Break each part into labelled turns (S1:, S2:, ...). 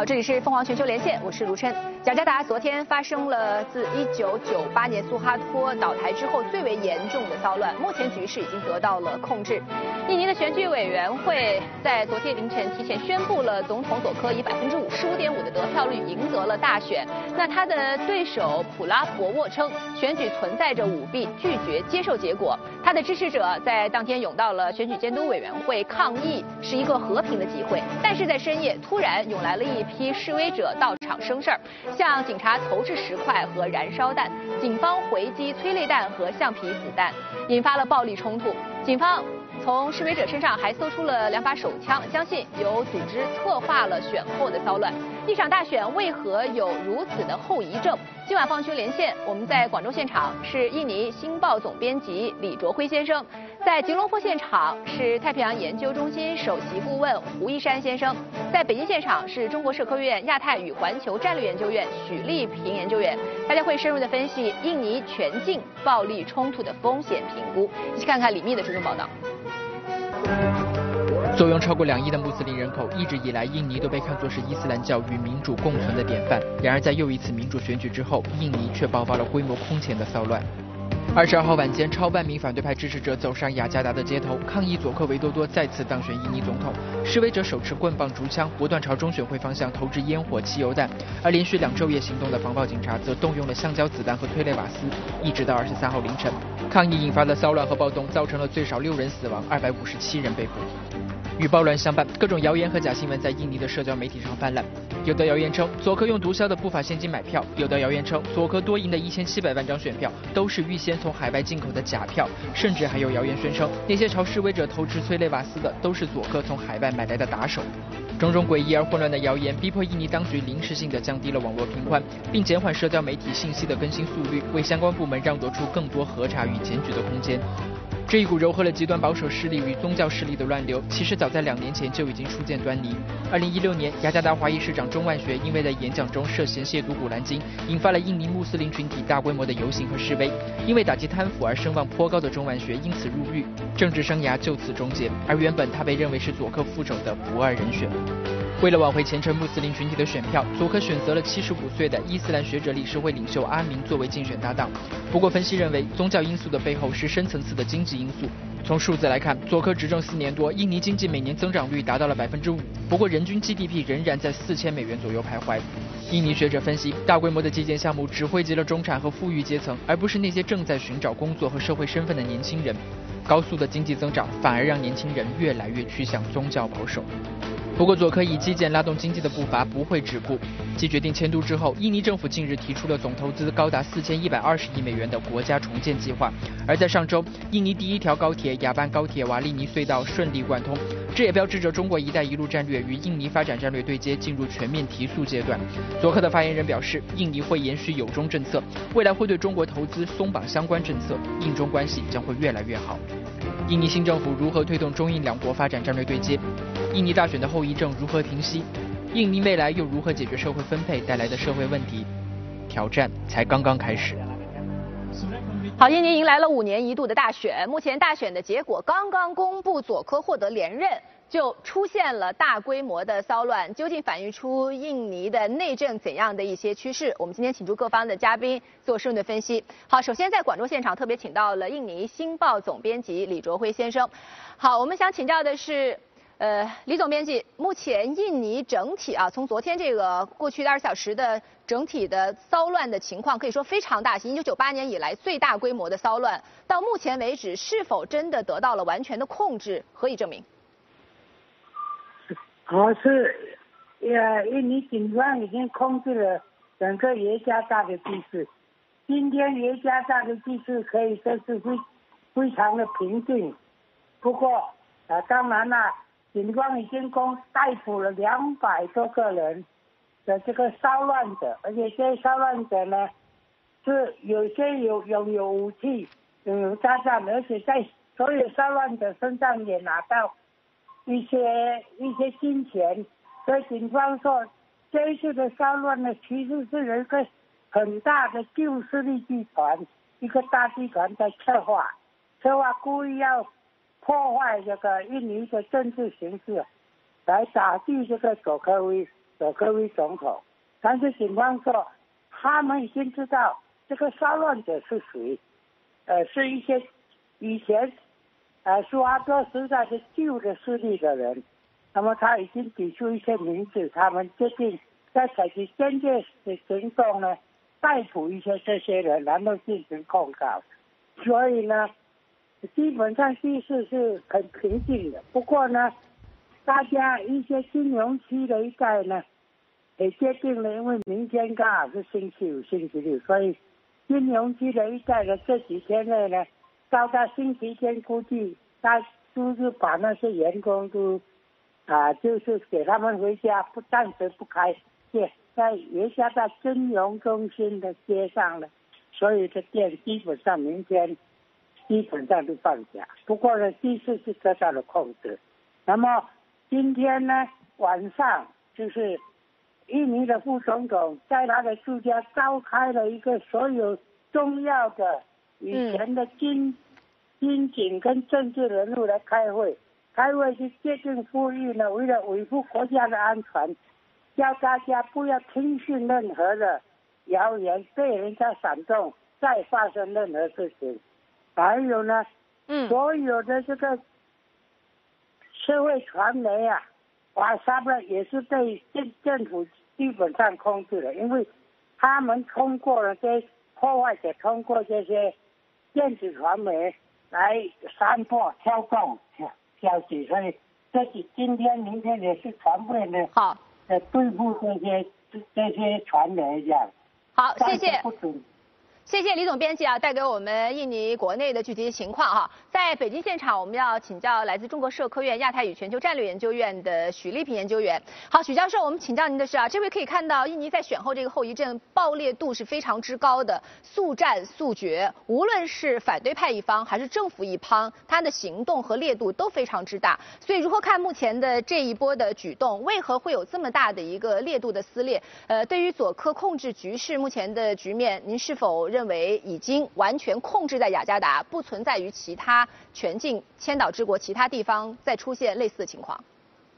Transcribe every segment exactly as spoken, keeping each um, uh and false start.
S1: 这里是凤凰全球连线，我是卢琛。雅加达昨天发生了自一九九八年苏哈托倒台之后最为严重的骚乱，目前局势已经得到了控制。印尼的选举委员会在昨天凌晨提前宣布了总统佐科以百分之五十五点五的得票率赢得了大选。那他的对手普拉博沃称选举存在着舞弊，拒绝接受结果。他的支持者在当天涌到了选举监督委员会抗议，是一个和平的集会。但是在深夜突然涌来了一批示威者到场生事儿，向警察投掷石块和燃烧弹，警方回击催泪弹和橡皮子弹，引发了暴力冲突。警方从示威者身上还搜出了两把手枪，相信有组织策划了选后的骚乱。一场大选为何有如此的后遗症？今晚放区连线，我们在广州现场是印尼《星报》总编辑李卓辉先生，在吉隆坡现场是太平洋研究中心首席顾问胡一山先生，在北京现场是中国社科院亚太与环球战略研究院许立平研究员。大家会深入的分析印尼全境暴力冲突的风险评估，一起看看李密的追踪报道。
S2: 坐拥超过两亿的穆斯林人口，一直以来印尼都被看作是伊斯兰教与民主共存的典范。然而在又一次民主选举之后，印尼却爆发了规模空前的骚乱。二十二号晚间，超万名反对派支持者走上雅加达的街头，抗议佐科维多多再次当选印尼总统。示威者手持棍棒、竹枪，不断朝中选会方向投掷烟火、汽油弹。而连续两昼夜行动的防暴警察则动用了橡胶子弹和催泪瓦斯，一直到二十三号凌晨。抗议引发的骚乱和暴动，造成了最少六人死亡，二百五十七人被捕。与暴乱相伴，各种谣言和假新闻在印尼的社交媒体上泛滥。有的谣言称佐科用毒枭的不法现金买票，有的谣言称佐科多赢的一千七百万张选票都是预先从海外进口的假票，甚至还有谣言宣称那些朝示威者投掷催泪瓦斯的都是佐科从海外买来的打手。种种诡异而混乱的谣言逼迫印尼当局临时性的降低了网络频宽，并减缓社交媒体信息的更新速率，为相关部门让夺出更多核查与检举的空间。这一股糅合了极端保守势力与宗教势力的乱流，其实早在两年前就已经初见端倪。二零一六年，雅加达华裔市长钟万学因为在演讲中涉嫌亵渎古兰经，引发了印尼穆斯林群体大规模的游行和示威。因为打击贪腐而声望颇高的钟万学因此入狱，政治生涯就此终结。而原本他被认为是佐科副手的不二人选。为了挽回虔诚穆斯林群体的选票，佐科选择了七十五岁的伊斯兰学者理事会领袖阿明作为竞选搭档。不过分析认为，宗教因素的背后是深层次的经济因素。从数字来看，佐科执政四年多，印尼经济每年增长率达到了百分之五，不过人均 G D P 仍然在四千美元左右徘徊。印尼学者分析，大规模的基建项目只惠及了中产和富裕阶层，而不是那些正在寻找工作和社会身份的年轻人。高速的经济增长反而让年轻人越来越趋向宗教保守。不过佐科以基建拉动经济的步伐不会止步。继决定迁都之后，印尼政府近日提出了总投资高达四千一百二十亿美元的国家重建计划。而在上周，印尼第一条高铁雅班高铁瓦利尼隧道顺利贯通，这也标志着中国“一带一路”战略与印尼发展战略对接进入全面提速阶段。佐科的发言人表示，印尼会延续友中政策，未来会对中国投资松绑相关政策，印中关系将会越来越好。印尼新政府如何推动中印两国发展战略对接？印尼大选的后遗症如何平息？印尼未来又如何解决社会分配带来的社会问题？挑战才刚刚开始。
S1: 好，印尼迎来了五年一度的大选，目前大选的结果刚刚公布，佐科获得连任，就出现了大规模的骚乱，究竟反映出印尼的内政怎样的一些趋势？我们今天请出各方的嘉宾做深入的分析。好，首先在广州现场特别请到了印尼《星报》总编辑李卓辉先生。好，我们想请教的是。呃，李总编辑，目前印尼整体啊，从昨天这个过去的二十小时的整体的骚乱的情况，可以说非常大，是一九九八年以来最大规模的骚乱。到目前为止，是否真的得到了完全的控制？何以证明？
S3: 好，是，呃，印尼警方已经控制了整个耶加达的地势。今天耶加达的地势可以说是非非常的平静，不过，呃，当然啦。警方已经公逮捕了两百多个人的这个骚乱者，而且这些骚乱者呢，是有些有拥有武器、拥有炸弹，而且在所有骚乱者身上也拿到一些一些金钱。所以警方说，这一次的骚乱呢，其实是有一个很大的旧势力集团，一个大集团在策划，策划故意要破坏这个印尼的政治形势，来打击这个佐科维。 佐科威总统。但是警方说，他们已经知道这个骚乱者是谁，呃，是一些以前呃苏哈托时代的旧的势力的人。那么他已经提出一些名字，他们决定在采取间接的行动呢，逮捕一些这些人，然后进行控告。所以呢，基本上地势是很平静的。不过呢，大家一些金融区的一带呢，也决定了，因为明天刚好是星期五、星期六，所以金融区的一带的这几天内呢，到到星期天估计，他就是把那些员工都啊，就是给他们回家，不暂时不开店，在约加达金融中心的街上呢，所有的店基本上明天基本上都放假。不过呢，地势是得到了控制。那么今天呢晚上，就是印尼的副总统在他的住家召开了一个所有重要的以前的军、嗯、军警跟政治人物来开会。开会是决定呼吁呢，为了维护国家的安全，叫大家不要听信任何的谣言，被人家煽动再发生任何事情。还有呢，嗯，所有的这个社会传媒啊，瓦萨布也是被政政府基本上控制了，因为他们通过了这破坏者通过这些电子传媒来散播挑动消息，所以这是今天、明天也是全部的好，呃，对付这些这些传媒这样。
S1: 好，谢谢。谢谢李总编辑啊，带给我们印尼国内的具体情况哈。在北京现场，我们要请教来自中国社科院亚太与全球战略研究院的许丽萍研究员。好，许教授，我们请教您的是啊，这回可以看到印尼在选后这个后遗症爆裂度是非常之高的，速战速决，无论是反对派一方还是政府一方，他的行动和烈度都非常之大。所以如何看目前的这一波的举动，为何会有这么大的一个烈度的撕裂？呃，对于佐科控制局势目前的局面，您是否认为已经完全控制在雅加达，不存在于其他全境千岛之国其他地方再出现类似的情况？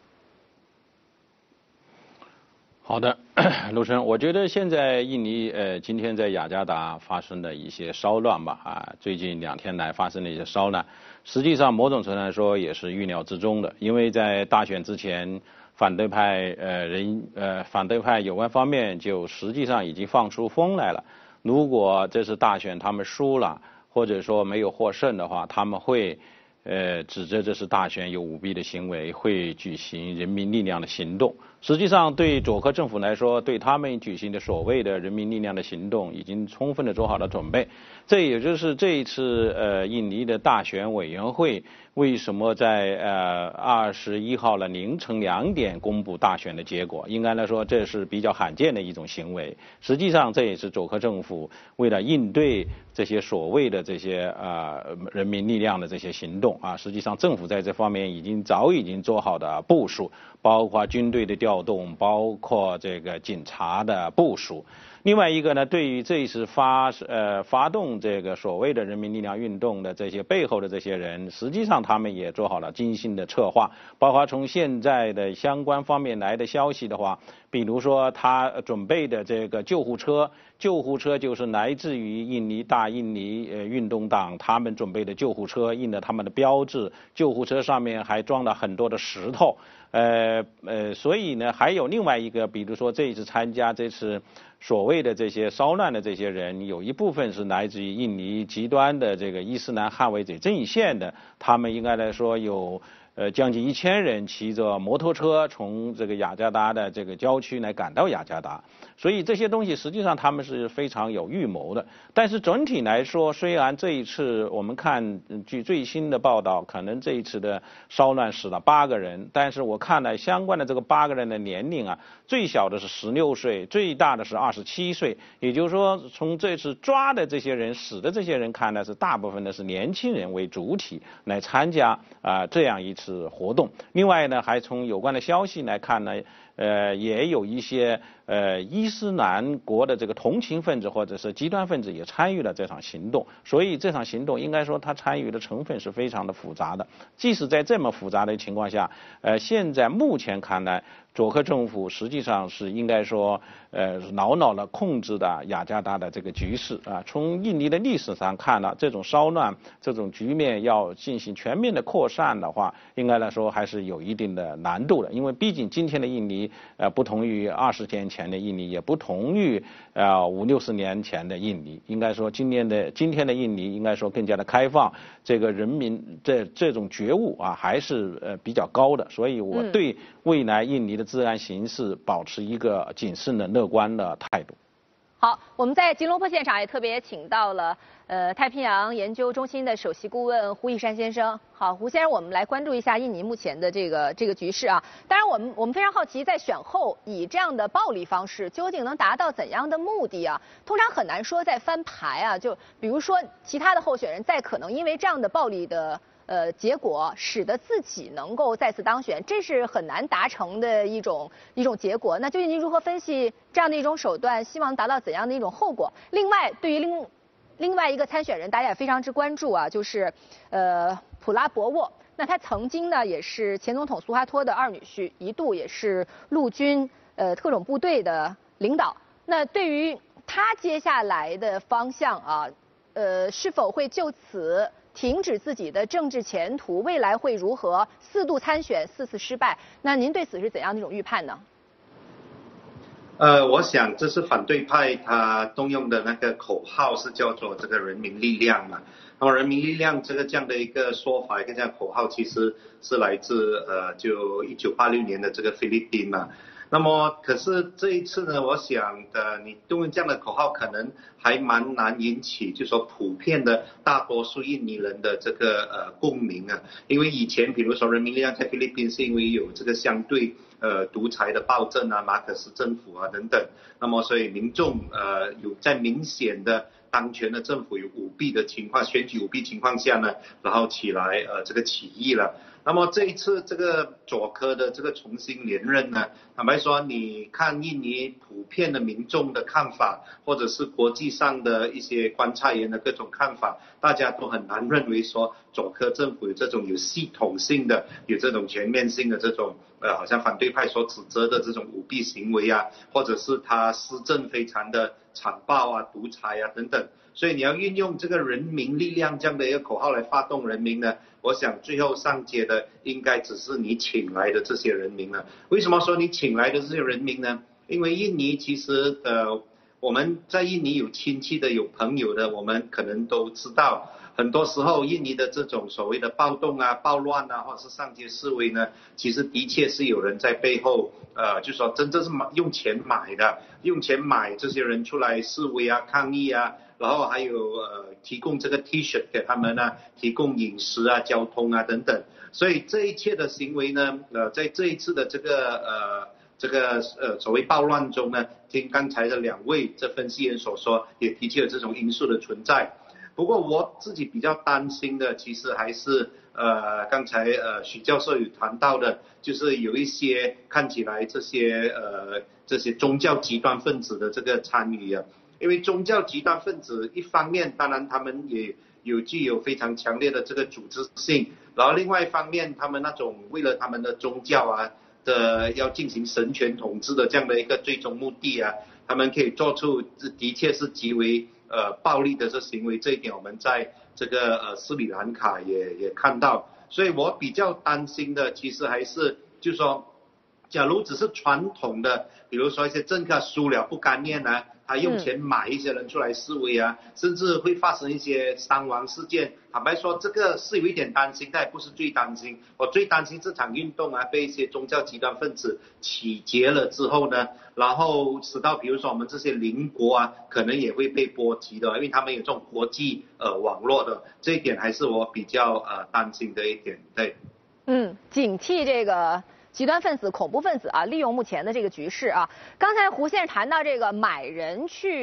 S4: 好的，陆生，我觉得现在印尼呃今天在雅加达发生的一些骚乱吧，啊，最近两天来发生的一些骚乱，实际上某种程度来说也是预料之中的，因为在大选之前，反对派呃人呃反对派有关方面就实际上已经放出风来了。如果这次大选他们输了，或者说没有获胜的话，他们会呃指责这次大选有舞弊的行为，会举行人民力量的行动。实际上对佐科政府来说，对他们举行的所谓的人民力量的行动已经充分的做好了准备。这也就是这一次呃印尼的大选委员会为什么在呃二十一号的凌晨两点公布大选的结果。应该来说这是比较罕见的一种行为。实际上这也是佐科政府为了应对这些所谓的这些呃人民力量的这些行动啊，实际上政府在这方面已经早已经做好的部署，包括军队的调动，包括这个警察的部署。另外一个呢，对于这一次发呃发动这个所谓的人民力量运动的这些背后的这些人，实际上他们也做好了精心的策划，包括从现在的相关方面来的消息的话，比如说他准备的这个救护车，救护车就是来自于印尼大印尼呃运动党他们准备的救护车，印了他们的标志，救护车上面还装了很多的石头。呃呃，所以呢，还有另外一个，比如说这一次参加这次所谓的这些骚乱的这些人，有一部分是来自于印尼极端的这个伊斯兰捍卫者阵线的，他们应该来说有呃将近一千人骑着摩托车从这个雅加达的这个郊区来赶到雅加达，所以这些东西实际上他们是非常有预谋的。但是整体来说，虽然这一次我们看据最新的报道，可能这一次的骚乱死了八个人，但是我看了相关的这个八个人的年龄啊，最小的是十六岁，最大的是二十七岁，也就是说从这次抓的这些人死的这些人看来是大部分的是年轻人为主体来参加啊、呃、这样一次活动。另外呢，还从有关的消息来看呢， 呃，也有一些呃伊斯兰国的这个同情分子或者是极端分子也参与了这场行动，所以这场行动应该说它参与的成分是非常的复杂的。即使在这么复杂的情况下，呃，现在目前看来，佐科政府实际上是应该说，呃，牢牢的控制的雅加达的这个局势啊。从印尼的历史上看呢，这种骚乱、这种局面要进行全面的扩散的话，应该来说还是有一定的难度的。因为毕竟今天的印尼，呃，不同于二十年前的印尼，也不同于呃五六十年前的印尼。应该说，今年的今天的印尼，应该说更加的开放，这个人民这这种觉悟啊，还是呃比较高的。所以我对未来印尼的治安形势保持一个谨慎的、乐观的态度。
S1: 好，我们在吉隆坡现场也特别请到了呃太平洋研究中心的首席顾问胡一山先生。好，胡先生，我们来关注一下印尼目前的这个这个局势啊。当然，我们我们非常好奇，在选后以这样的暴力方式，究竟能达到怎样的目的啊？通常很难说在翻牌啊，就比如说其他的候选人再可能因为这样的暴力的呃结果，使得自己能够再次当选，这是很难达成的一种一种结果。那究竟您如何分析这样的一种手段，希望达到怎样的一种后果？另外，对于另另外一个参选人，大家也非常之关注啊，就是呃普拉博沃。那他曾经呢也是前总统苏哈托的二女婿，一度也是陆军呃特种部队的领导。那对于他接下来的方向啊，呃是否会就此停止自己的政治前途，未来会如何？四度参选，四次失败，那您对此是怎样的一种预判呢？
S5: 呃，我想这是反对派他动用的那个口号是叫做这个人民力量嘛。那么人民力量这个这样的一个说法，一个这样的口号，其实是来自呃就一九八六年的这个菲律宾嘛。那么可是这一次呢，我想呃你动用这样的口号，可能还蛮难引起就说普遍的大多数印尼人的这个呃共鸣啊。因为以前比如说人民力量在菲律宾是因为有这个相对呃独裁的暴政啊、马可斯政府啊等等，那么所以民众呃有在明显的当权的政府有舞弊的情况，选举舞弊情况下呢，然后起来呃这个起义了。那么这一次这个佐科的这个重新连任呢，坦白说，你看印尼普遍的民众的看法，或者是国际上的一些观察员的各种看法，大家都很难认为说佐科政府有这种有系统性的、有这种全面性的这种呃，好像反对派所指责的这种舞弊行为啊，或者是他施政非常的残暴啊、独裁啊等等。所以你要运用这个人民力量这样的一个口号来发动人民呢，我想最后上街的应该只是你请来的这些人民了。为什么说你请来的这些人民呢？因为印尼其实呃我们在印尼有亲戚的、有朋友的，我们可能都知道，很多时候印尼的这种所谓的暴动啊、暴乱啊，或者是上街示威呢，其实的确是有人在背后呃就说真正是买用钱买的，用钱买这些人出来示威啊、抗议啊，然后还有呃提供这个 T 恤给他们啊，提供饮食啊、交通啊等等。所以这一切的行为呢，呃在这一次的这个呃这个呃所谓暴乱中呢，听刚才的两位这分析人所说，也的确有这种因素的存在。不过我自己比较担心的，其实还是呃刚才呃许教授有谈到的，就是有一些看起来这些呃这些宗教极端分子的这个参与啊。因为宗教极端分子一方面当然他们也有具有非常强烈的这个组织性，然后另外一方面他们那种为了他们的宗教啊的要进行神权统治的这样的一个最终目的啊，他们可以做出的确是极为呃暴力的这行为，这一点我们在这个呃斯里兰卡也也看到。所以我比较担心的其实还是就是说，假如只是传统的比如说一些政客输了不甘愿啊，他用钱买一些人出来示威啊，嗯、甚至会发生一些伤亡事件。坦白说，这个是有一点担心，但也不是最担心。我最担心这场运动啊，被一些宗教极端分子起结了之后呢，然后使到比如说我们这些邻国啊，可能也会被波及的，因为他们有这种国际呃网络的，这一点还是我比较呃担心的一点。对，
S1: 嗯，警惕这个极端分子、恐怖分子啊，利用目前的这个局势啊。刚才胡先生谈到这个买人去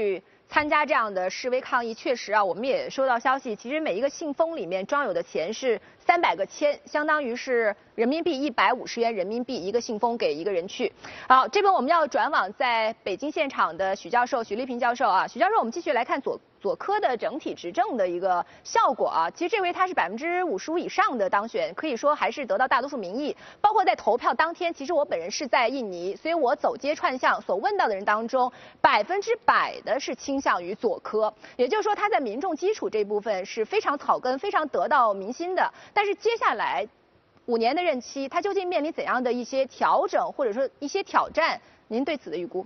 S1: 参加这样的示威抗议。确实啊，我们也收到消息，其实每一个信封里面装有的钱是三百个签，相当于是人民币一百五十元人民币一个信封给一个人去。好，这边我们要转往在北京现场的许教授，许立平教授啊，许教授，我们继续来看左左科的整体执政的一个效果啊。其实这回他是百分之五十五以上的当选，可以说还是得到大多数民意。包括在投票当天，其实我本人是在印尼，所以我走街串巷所问到的人当中，百分之百的是倾向于左科，也就是说他在民众基础这部分是非常草根、非常得到民心的。但是接下来五年的任期，他究竟面临怎样的一些调整，或者说一些挑战？您对此的预估？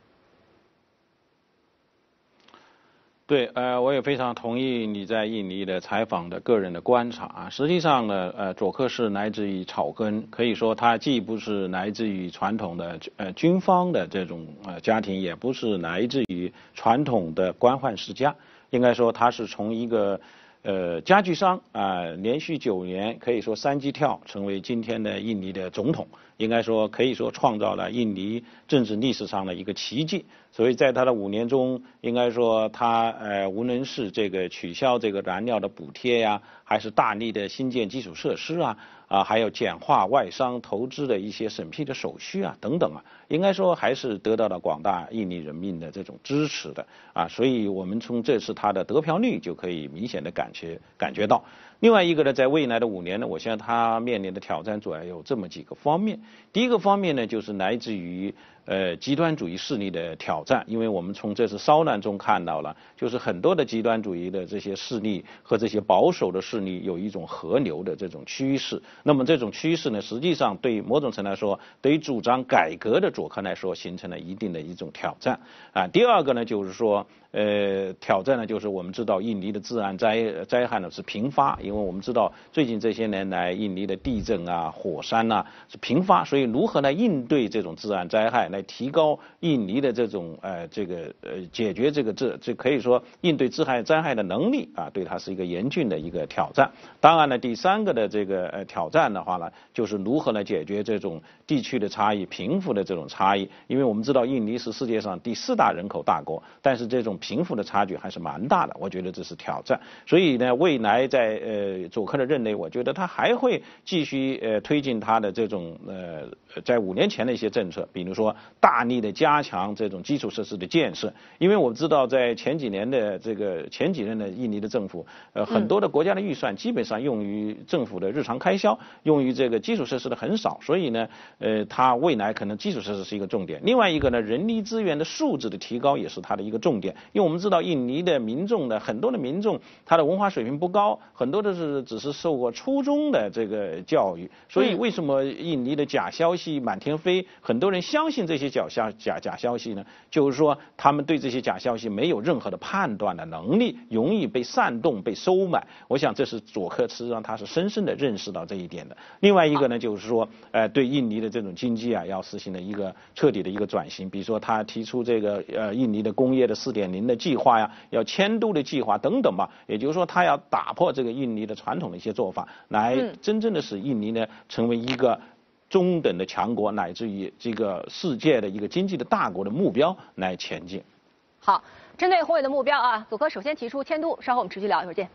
S4: 对，呃，我也非常同意你在印尼的采访的个人的观察啊。实际上呢，呃，佐科是来自于草根，可以说他既不是来自于传统的呃军方的这种呃家庭，也不是来自于传统的官宦世家，应该说他是从一个呃家具商啊、呃，连续九年可以说三级跳，成为今天的印尼的总统。应该说可以说创造了印尼政治历史上的一个奇迹。所以在他的五年中，应该说他呃无论是这个取消这个燃料的补贴呀，还是大力的新建基础设施啊，啊还有简化外商投资的一些审批的手续啊等等啊，应该说还是得到了广大印尼人民的这种支持的啊。所以我们从这次他的得票率就可以明显的感觉感觉到。另外一个呢，在未来的五年呢，我相信他面临的挑战主要有这么几个方面。第一个方面呢，就是来自于呃极端主义势力的挑战，因为我们从这次骚乱中看到了，就是很多的极端主义的这些势力和这些保守的势力有一种合流的这种趋势。那么这种趋势呢，实际上对某种程度来说，对于主张改革的佐科来说，形成了一定的一种挑战啊。第二个呢，就是说。呃，挑战呢，就是我们知道印尼的自然灾灾害呢是频发，因为我们知道最近这些年来，印尼的地震啊、火山啊是频发，所以如何来应对这种自然灾害，来提高印尼的这种呃这个呃解决这个这这可以说应对自然灾害的能力啊，对它是一个严峻的一个挑战。当然呢，第三个的这个呃挑战的话呢，就是如何来解决这种地区的差异、贫富的这种差异，因为我们知道印尼是世界上第四大人口大国，但是这种贫富的差距还是蛮大的，我觉得这是挑战。所以呢，未来在呃佐科的任内，我觉得他还会继续呃推进他的这种呃在五年前的一些政策，比如说大力的加强这种基础设施的建设。因为我知道在前几年的这个前几任的印尼的政府，呃很多的国家的预算基本上用于政府的日常开销，用于这个基础设施的很少，所以呢，呃他未来可能基础设施是一个重点。另外一个呢，人力资源的素质的提高也是他的一个重点。因为我们知道印尼的民众呢，很多的民众他的文化水平不高，很多的是只是受过初中的这个教育，所以为什么印尼的假消息满天飞，很多人相信这些假消假假消息呢？就是说他们对这些假消息没有任何的判断的能力，容易被煽动、被收买。我想这是佐科实际上他是深深的认识到这一点的。另外一个呢，就是说，呃，对印尼的这种经济啊，要实行的一个彻底的一个转型，比如说他提出这个呃印尼的工业的四点零的计划呀，要迁都的计划等等吧。也就是说，他要打破这个印尼的传统的一些做法，来真正的使印尼呢成为一个中等的强国，乃至于这个世界的一个经济的大国的目标来前进。
S1: 好，针对宏伟的目标啊，佐科首先提出迁都，稍后我们持续聊，一会儿见。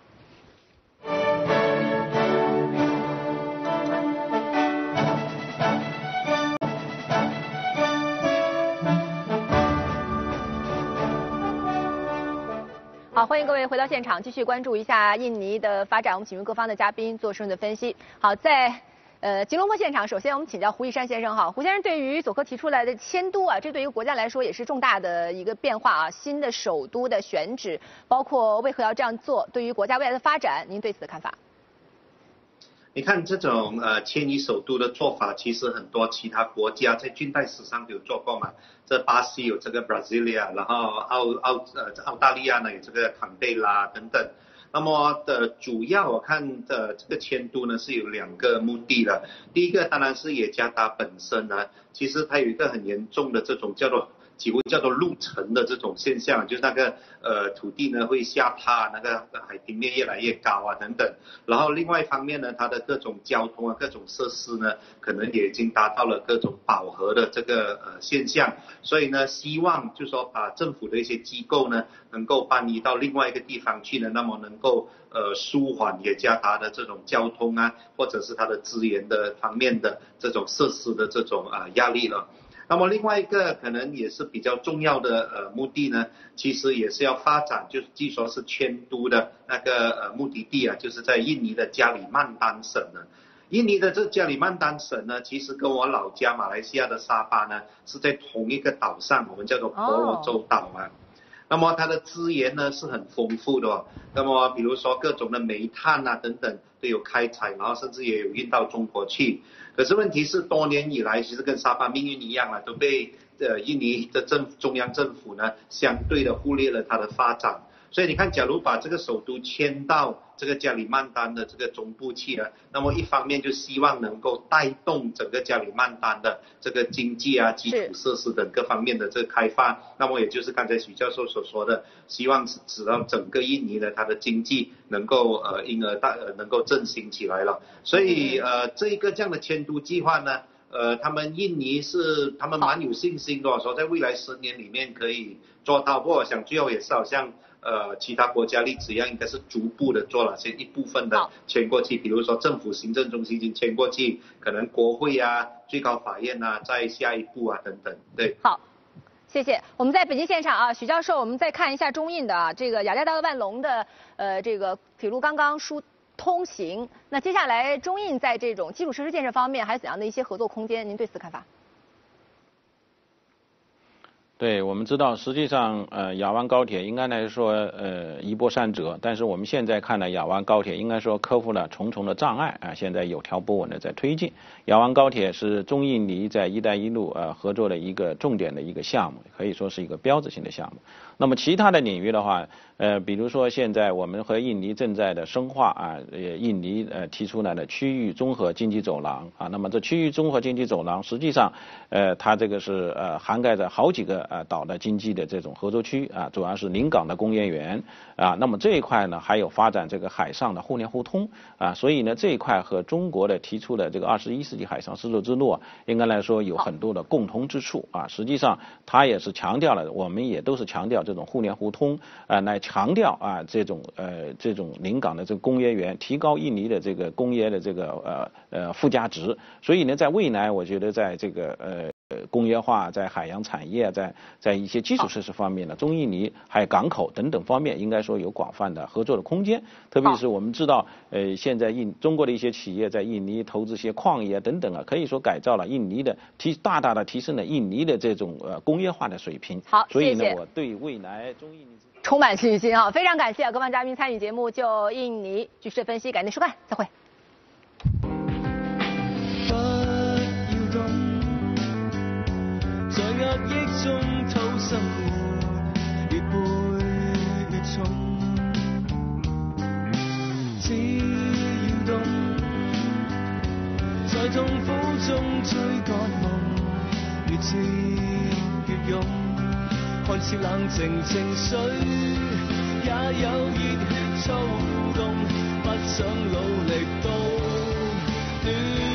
S1: 好，欢迎各位回到现场，继续关注一下印尼的发展。我们请出各方的嘉宾做深入的分析。好，在呃吉隆坡现场，首先我们请教胡一山先生哈。胡先生，对于佐科提出来的迁都啊，这对于国家来说也是重大的一个变化啊。新的首都的选址，包括为何要这样做，对于国家未来的发展，您对此的看法？
S5: 你看这种呃迁移首都的做法，其实很多其他国家在近代史上都有做过嘛。这巴西有这个 Brasilia， 然后澳澳呃澳大利亚呢有这个坎贝拉等等。那么的主要我看的这个迁都呢是有两个目的的。第一个当然是雅加达本身呢，其实它有一个很严重的这种叫做几乎叫做陆沉的这种现象，就是那个呃土地呢会下塌，那个海平面越来越高啊等等。然后另外一方面呢，它的各种交通啊、各种设施呢，可能也已经达到了各种饱和的这个呃现象。所以呢，希望就是说把政府的一些机构呢，能够搬移到另外一个地方去呢，那么能够呃舒缓雅加达的这种交通啊，或者是它的资源的方面的这种设施的这种啊、呃、压力了。那么另外一个可能也是比较重要的呃目的呢，其实也是要发展，就是据说是迁都的那个呃目的地啊，就是在印尼的加里曼丹省呢。印尼的这加里曼丹省呢，其实跟我老家马来西亚的沙巴呢是在同一个岛上，我们叫做婆罗洲岛啊。Oh. 那么它的资源呢是很丰富的、哦，那么比如说各种的煤炭啊等等都有开采，然后甚至也有运到中国去。可是问题是多年以来，其实跟沙巴命运一样啊，都被呃印尼的政中央政府呢相对的忽略了它的发展。所以你看，假如把这个首都迁到这个加里曼丹的这个中部去了，那么一方面就希望能够带动整个加里曼丹的这个经济啊、基础设施等各方面的这个开发，那么也就是刚才许教授所说的，希望使到整个印尼的它的经济能够呃因而大呃能够振兴起来了。所以呃这一个这样的迁都计划呢，呃他们印尼是他们蛮有信心的，说在未来十年里面可以做到。不过我想最后也是好像。呃，其他国家例子一样，应该是逐步的做了先一部分的迁过去，比如说政府行政中心已经迁过去，可能国会啊、最高法院啊，再下一步啊等等，对。
S1: 好，谢谢。我们在北京现场啊，许教授，我们再看一下中印的啊，这个雅加达和万隆的呃这个铁路刚刚疏通行，那接下来中印在这种基础设施建设方面还有怎样的一些合作空间？您对此看法？
S4: 对，我们知道，实际上，呃，雅湾高铁应该来说，呃，一波三折。但是我们现在看呢，雅湾高铁应该说克服了重重的障碍啊，现在有条不紊的在推进。雅湾高铁是中印尼在“一带一路”呃合作的一个重点的一个项目，可以说是一个标志性的项目。那么其他的领域的话，呃，比如说现在我们和印尼正在的深化啊，呃，印尼呃提出来的区域综合经济走廊啊，那么这区域综合经济走廊实际上，呃，它这个是呃涵盖着好几个呃岛的经济的这种合作区啊，主要是临港的工业园啊，那么这一块呢还有发展这个海上的互联互通啊，所以呢这一块和中国的提出的这个二十一世纪海上丝绸之路啊，应该来说有很多的共同之处啊，实际上它也是强调了，我们也都是强调这种互联互通啊，来强调啊这种呃这种临港的这个工业园，提高印尼的这个工业的这个呃呃附加值，所以呢在未来我觉得在这个呃。呃，工业化在海洋产业，在在一些基础设施方面呢，中印尼还有港口等等方面，应该说有广泛的合作的空间。特别是我们知道，呃，现在印中国的一些企业在印尼投资一些矿业等等啊，可以说改造了印尼的提大大的提升了印尼的这种呃工业化的水平。
S1: 好，
S4: 所以呢，
S1: 谢谢
S4: 我对未来中印尼
S1: 充满信心啊！非常感谢各方嘉宾参与节目，就印尼局势的分析，感谢收看，再会。
S6: 在壓抑中討生活，越背越重。只要動，在痛苦中追趕夢，越戰越勇。看似冷靜情緒，也有熱血躁動，不想努力都斷。